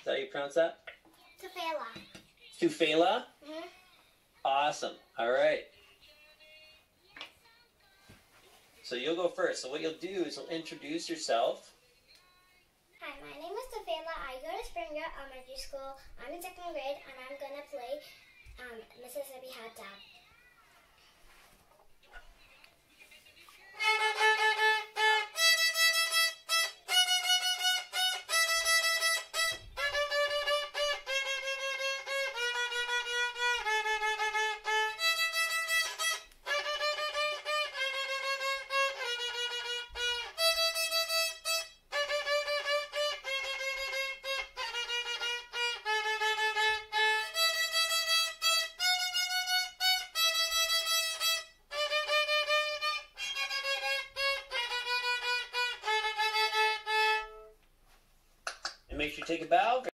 that how you pronounce that? Tufela. Tufela? Mm-hmm. Awesome. All right. So you'll go first. So what you'll do is you'll introduce yourself. Hi, my name is Tufela. I go to Springfield Elementary School. I'm in 2nd grade, and I'm going to play Mississippi Hot Dog. And make sure you take a bow.